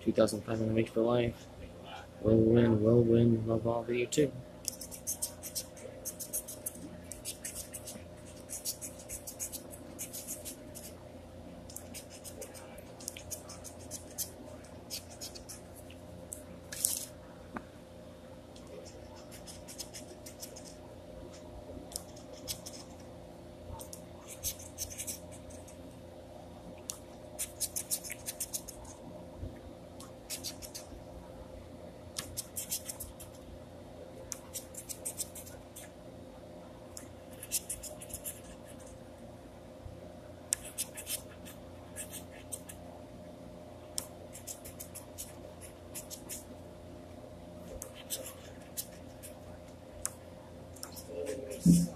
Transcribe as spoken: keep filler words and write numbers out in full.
two thousand five hundred weeks for life. Will win, will win, love all of you too. Yes.